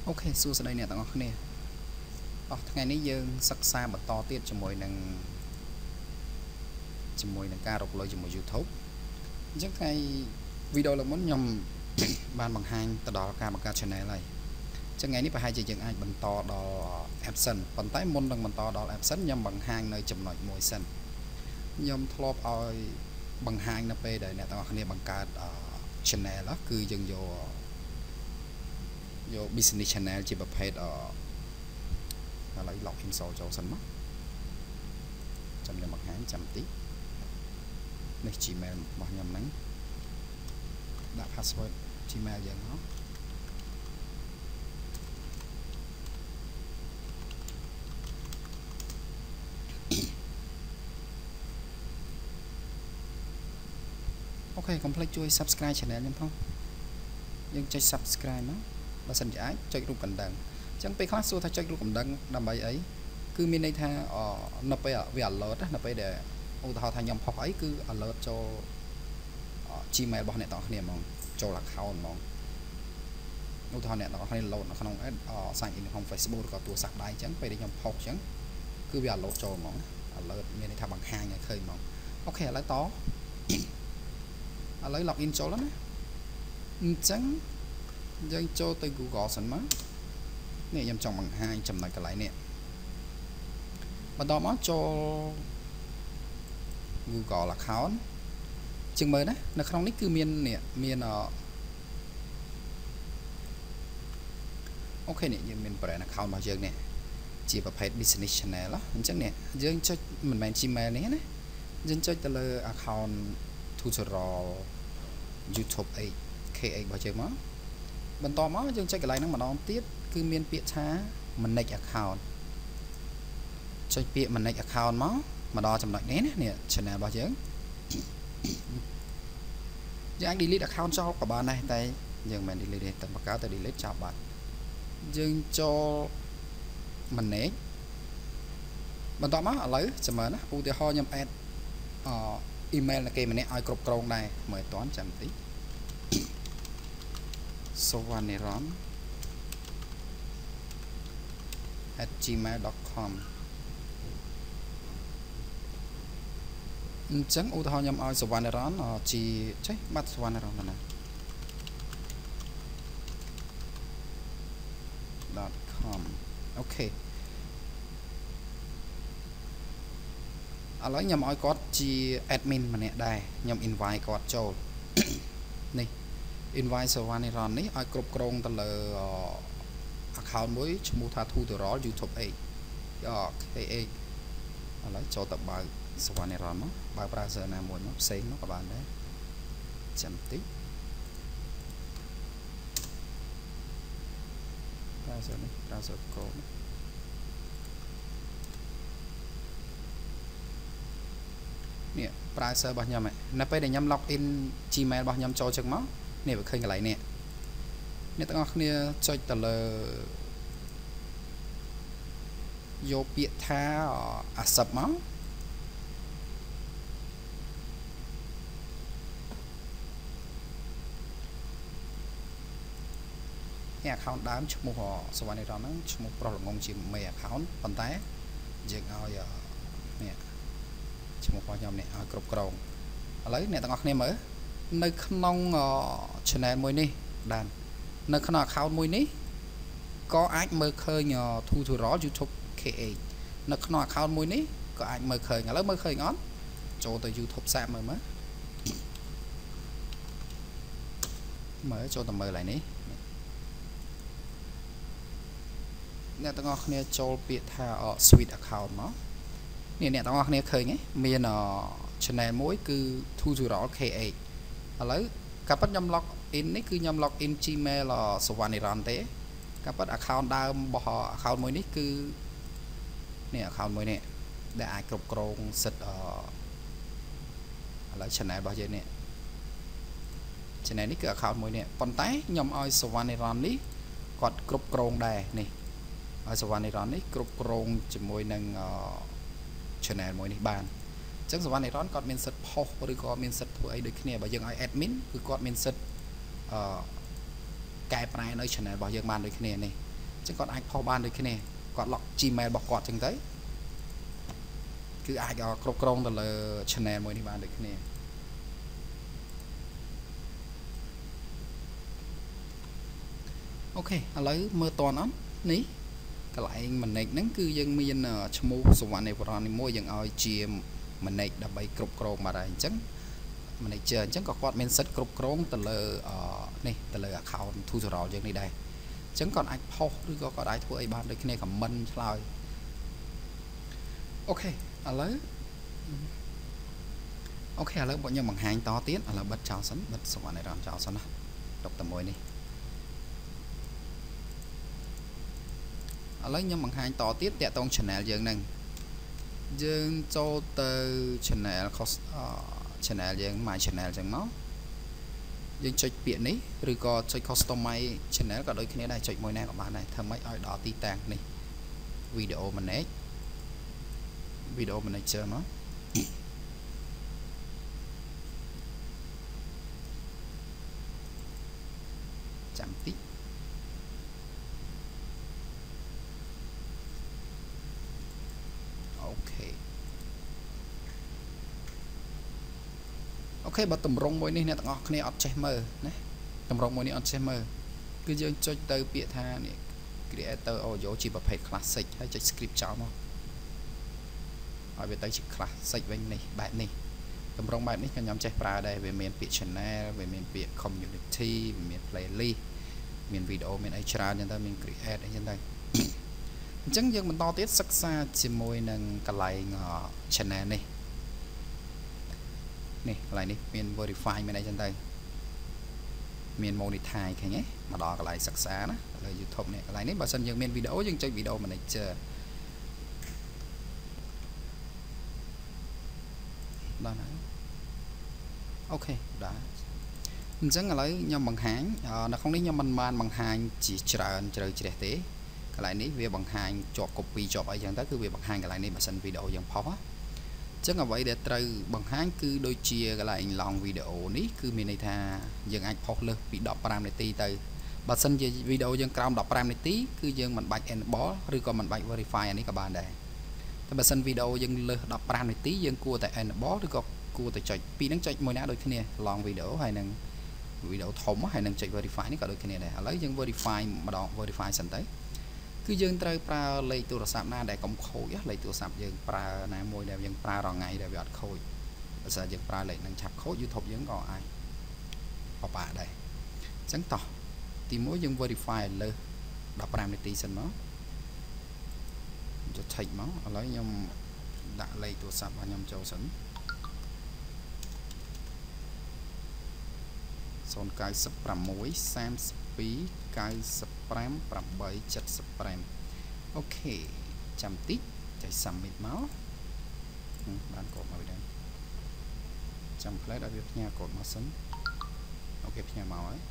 អូខេសួស្តីអ្នកទាំងអស់គ្នាថ្ងៃនេះយើងសិក្សាបន្តទៀតជាមួយនឹងការរកលុយជាមួយ YouTube អញ្ចឹងថ្ងៃវីដេអូលើកមុនខ្ញុំបានបង្ហាញទៅដល់ការបង្កើត channel ហើយអញ្ចឹងថ្ងៃនេះប្រហែលជាយើងអាចបន្តដល់ AdSense ប៉ុន្តែមុននឹងបន្តដល់ AdSense ខ្ញុំបង្ហាញនៅចំណុចមួយសិនខ្ញុំធ្លាប់ឲ្យបង្ហាញនៅពេលដែលអ្នកទាំងអស់គ្នាបង្កើត channel គឺយើងយក business channel ជាប្រភេទឥឡូវ login ចូលសិនមកចាំខ្ញុំបង្ហាញចាំតិចនេះ Gmail របស់ខ្ញុំហ្នឹងដាក់ password Gmail យើងមកអូខេ កុំភ្លេចជួយ subscribe channel ខ្ញុំផងយើងចុច subscribe មកបើសិនជាអាចចុចរូបកណ្ដឹងអញ្ចឹងពេលខ្លះសួរថាចុចរូបកណ្ដឹងដើម្បីអីគឺមានន័យថានៅពេលវា alert នៅពេលដែលឧទាហរណ៍ថាខ្ញុំផុសអីគឺ alert ចូល Gmail របស់អ្នកទាំងគ្នាហ្មងចូល account ហ្មងឧទាហរណ៍អ្នកទាំងគ្នា load នៅក្នុង sign in ក្នុង Facebook ឬក៏ទូរស័ព្ទដៃអញ្ចឹងពេលដែលខ្ញុំផុសអញ្ចឹងគឺវា alert ចូលហ្មង alert មានន័យថាបង្ហាញឲ្យឃើញហ្មងអូខេឥឡូវlogin ចូលแล้วណាអញ្ចឹងយើងចូលទៅ Google សិនមកនេះខ្ញុំចង់បង្ហាញចំណុចកន្លែងនេះបន្តមកចូល Google account ជាងមើលណានៅក្នុងនេះគឺមានអូខេនេះយើងមាន brand account របស់យើងនេះជាប្រភេទ business channel អញ្ចឹងនេះយើងចុចមិនមែន Gmail នេះណាយើងចុចទៅលើ account tutorial YouTube 8K8 របស់យើងមកបន្តមកយើងចុចកន្លែងហ្នឹងម្ដងទៀតគឺមានពាក្យថា manage account ចុចពាក្យ manage account មកដល់ចំណុចនេះណានេះ channel របស់យើងយើងអាច delete account ចោលក៏បានដែរតែយើងមិន delete ទេតែបង្កើតទៅ delete ចោលបាត់យើងចូល manage បន្តមកឥឡូវចាំមើលណាឧទាហរណ៍ខ្ញុំ add email នៃគេម្នាក់ឲ្យគ្រប់គ្រងដែរមើលតន់ចាំតិចsovaniron@gmail.com អញ្ចឹងឧទាហរណ៍ខ្ញុំឲ្យ sovaniron ជាចេះបាត់ sovaniron ណា.com អូខេឥឡូវខ្ញុំឲ្យគាត់ជា admin ម្នាក់ដែរខ្ញុំ invite គាត់ចូលនេះ invite sovaniron នេះឲ្យគ្រប់គ្រងទៅលើ account មួយឈ្មោះថា tutorial YouTube 8 K8 ឥឡូវចូលទៅបើក sovaniron មកបើក browser ណាមួយមកផ្សេងមកក៏បានដែរចាំតិច browser នេះ browser Chrome នេះ browser របស់ខ្ញុំនៅពេលដែលខ្ញុំ log in Gmail របស់ខ្ញុំចូលចឹងមកនេះវាឃើញកន្លែងនេះអ្នកទាំងអស់គ្នាចុចទៅលើយកពាក្យថា accept មកនេះ account ដើមឈ្មោះ sovaniron ហ្នឹងឈ្មោះប្រុសល្ងងជាមេ account ប៉ុន្តែយើងឲ្យនេះឈ្មោះរបស់ខ្ញុំនេះឲ្យគ្រប់គ្រងឥឡូវអ្នកទាំងអស់គ្នាមើលនៅក្នុង channel មួយនេះបាននៅក្នុង account មួយនេះក៏អាចមើលឃើញ tutorial YouTube K8 នៅក្នុង account មួយនេះក៏អាចមើលឃើញឥឡូវមើលឃើញអត់ចូលទៅ YouTube សាកមើលចូលទៅមើលឡើយនេះអ្នកទាំងអស់គ្នាចូលពាក្យថា switch account មកនេះអ្នកទាំងអស់គ្នាឃើញមាន channel មួយគឺ tutorial K8 ឥឡូវកាពិតខ្ញុំ log in នេះគឺខ្ញុំ log in Gmail sovaniron ទេកាពិត account ដើមរបស់ account មួយនេះគឺនេះ account មួយនេះដែលអាចគ្រប់គ្រងសិទ្ធិឥឡូវ channel របស់យើងនេះ channel នេះគឺ account មួយនេះប៉ុន្តែខ្ញុំឲ្យ sovaniron នេះគាត់គ្រប់គ្រងដែរនេះឲ្យ sovaniron នេះគ្រប់គ្រងជាមួយនឹង channel មួយនេះបានអញ្ចឹង sovaniron គាត់មានសិទ្ធិផុសឬក៏មានសិទ្ធិធ្វើអីដូចគ្នាបើយើងឲ្យ admin គឺគាត់មានសិទ្ធិកែប្រែនៅ channel របស់យើងបានដូចគ្នានេះ chứ còn ai phô ban được cái này còn lọc Gmail bọc quạt chừng tới cứ ai có crop crong từ là channel mới đi ban được cái này ok lấy mơ toàn lắm ní cái lại mình này nắng cư dân miền chmu sùng này vào này mua dân oi chia mình này đã bay crop crong mà đây chắc mình này chờ chắc có quạt men set crop crong từ là này từ là account thu rồi dân này đây chẳng còn ai phôឬក៏អាចធ្វើអីបានដូចគ្នា comment ឆ្លើយអូខេឥឡូវអូខេឥឡូវបងខ្ញុំបង្ហាញតទៀតឥឡូវបិទចោលសិនបិទសុវណ្ណរតចោលសិនណាទុកតែមួយនេះឥឡូវខ្ញុំបង្ហាញតទៀតតាក់ទង channel យើងហ្នឹងយើងចូលទៅ channel channel យើង my channel ចឹងមកយើងចុចពាក្យនេះឬក៏ចុច customize channel ក៏ដូចគ្នាដែរចុចមួយណាក៏បានដែរធ្វើម៉េចឲ្យដល់ទីតាំងនេះ video manager មកចាំតិចអូខេអូខេបើតម្រងមួយនេះអ្នកទាំងអស់គ្នាអត់ចេះមើលណាតម្រងមួយនេះអត់ចេះមើលគឺយើងចុចទៅពាក្យថានេះ creator audio ជាប្រភេទ classic ហើយចុច script ចោលមកឲ្យវាទៅជា classic វិញនេះបែបនេះតម្រងបែបនេះខ្ញុំចេះប្រើដែរវាមានពាក្យ channel វាមានពាក្យ community វាមាន playlist មាន video មានអីច្រើនចឹងទៅមាន create អីចឹងទៅអញ្ចឹងយើងបន្តទៀតសិក្សាជាមួយនឹងកន្លែង channel នេះនេះកន្លែងនេះមាន verify មានអីចឹងទៅមាន monetize ឃើញទេមកដល់កន្លែងសិក្សាណាលើ YouTube នេះកន្លែងនេះបើសិនយើងមានវីដេអូយើងចុច video manager ដល់ហើយអូខេដល់អញ្ចឹងឥឡូវខ្ញុំបង្ហាញនៅក្នុងនេះខ្ញុំមិនបានបង្ហាញជាច្រើនជ្រៅជ្រះទេកន្លែងនេះវាបង្ហាញជាប់ copy ជាប់អីចឹងទៅគឺវាបង្ហាញកន្លែងនេះបើសិនវីដេអូយើងផុសណាអញ្ចឹងអ្វីដែលត្រូវបង្ហាញគឺដូចជាកន្លែង long video នេះគឺមានន័យថាយើងអាចផុសលើសពី15នាទីទៅបើសិនជាវីដេអូយើងក្រោម15នាទីគឺយើងមិនបាច់ enable ឬក៏មិនបាច់ verify អានេះក៏បានដែរតែបើសិនវីដេអូយើងលើស15នាទីយើងគួរតែ enable ឬក៏គួរតែចុចពីរហ្នឹងចុចមួយណាដូចគ្នា long video ហើយនឹងវីដេអូធំហើយនឹងចុច verify នេះក៏ដូចគ្នាដែរឥឡូវយើង verify ម្ដង verify សិនទៅគឺយើងត្រូវប្រើលេខទូរស័ព្ទណាដែលកុំខូចលេខទូរស័ព្ទយើងប្រើណាមួយដែលយើងប្រើរងថ្ងៃដែលវាអត់ខូចបើសិនយើងប្រើលេខនឹងឆាប់ខូច YouTube យើងក៏អាចបបាក់ដែរអញ្ចឹងតោះទី1យើង verify លើ15នាទីសិនមកចុច check មកឥឡូវខ្ញុំដាក់លេខទូរស័ព្ទរបស់ខ្ញុំចូលសិន096 32 95 875អូខេចាំតិចចុច submit មកបានកូដមកវិញចាំផ្លែឲ្យវាផ្ញើកូដមកសិនអូខេផ្ញើមកហើយ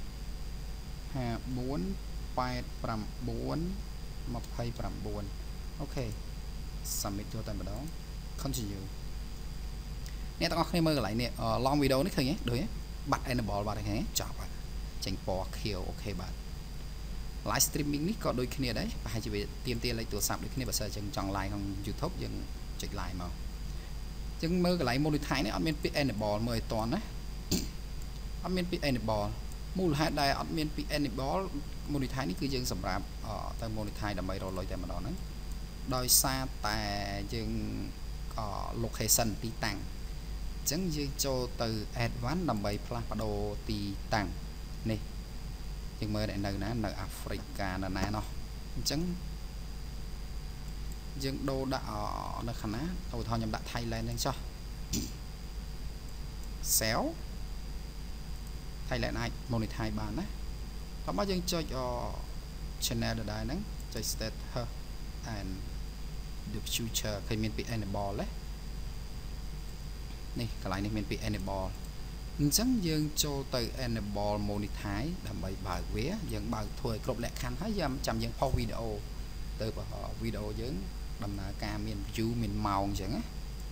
5489 អូខេ submit ចូលតែម្ដង continue អ្នកទាំងអស់គ្នាមើលកន្លែងនេះ long video នេះឃើញទេដូចបាត់ enable បាត់ហ្នឹងចប់ហើយចេញពណ៌ខៀវអូខេបាទ live streaming នេះក៏ដូចគ្នាដែរប្រហែលជាវាទៀមទាលេខទូរស័ព្ទដូចគ្នាបើសិនជាចង់ live ក្នុង YouTube យើងចុច live មកអញ្ចឹងមើលកន្លែង monetize នេះអត់មានពាក្យ enable មើលឲ្យតន់ណាអត់មានពាក្យ enable មូលហេតុដែលអត់មានពាក្យ enable monetize នេះគឺយើងសម្រាប់ទៅ monetize ដើម្បីរកលុយតែម្ដងហ្នឹងដោយសារតែយើង location ទីតាំងអញ្ចឹងយើងចូលទៅ advanced ដើម្បីផ្លាស់ប្ដូរទីតាំងនេះយើងមើលនៅណានៅអាហ្វ្រិកានៅណាណោះអញ្ចឹងយើងដូរដាក់នៅខាងណាឧទាហរណ៍ខ្ញុំដាក់ Thailand ហ្នឹងចុះ sell Thailand អាច monetize បានណាតោះមកយើងចុច channel ដដែលហ្នឹងចុច status and the future ឃើញមានពាក្យ enable នេះកន្លែងនេះមានពាក្យ enable អញ្ចឹងយើងចូលទៅ enable monetize ដើម្បីបើកវាយើងបើកធ្វើឲ្យគ្រប់លក្ខខណ្ឌហើយចាំយើងផុសវីដេអូទៅវីដេអូយើងដំណើរការមាន view មានម៉ោងអញ្ចឹងណា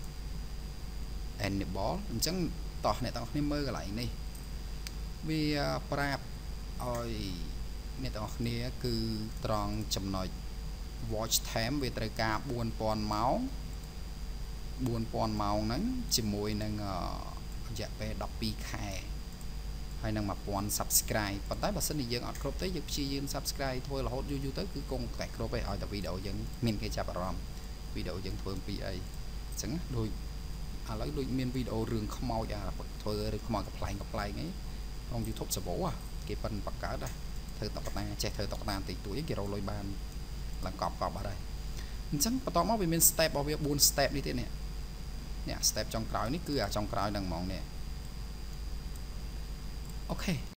enable អញ្ចឹងតោះអ្នកទាំងគ្នាមើលកន្លែងនេះវាប្រាប់ឲ្យអ្នកទាំងអស់គ្នាគឺត្រង់ចំណុច watch time វាត្រូវការ 4000 ម៉ោង 4000 ម៉ោងហ្នឹងជាមួយនឹងរយៈពេល 12 ខែហើយនឹង 1000 subscribe ប៉ុន្តែបើសិនជាយើងអត់គ្រប់ទេយើងព្យាយាម subscribe ធ្វើរហូតយូរទៅគឺគង់តែគ្រប់ឯងឲ្យតែវីដេអូយើងមានគេចាប់អារម្មណ៍វីដេអូយើងធ្វើអំពីអីអញ្ចឹងដូចឥឡូវដូចមានវីដេអូរឿងខ្មោចធ្វើរឿងខ្មោចកំ pl ែងអីក្នុង YouTube សវោគេប៉ិនបកកើតដែរធ្វើតុក្កតាចេះធ្វើតុក្កតាបន្តិចតួចគេរកលុយបានឡើងកប់បាត់ហើយអញ្ចឹងបន្ទាប់មកវាមាន step របស់វា4 step នេះទៀតនេះ step ចុងក្រោយនេះគឺអាចុងក្រោយហ្នឹងហ្មងនេះអូខេ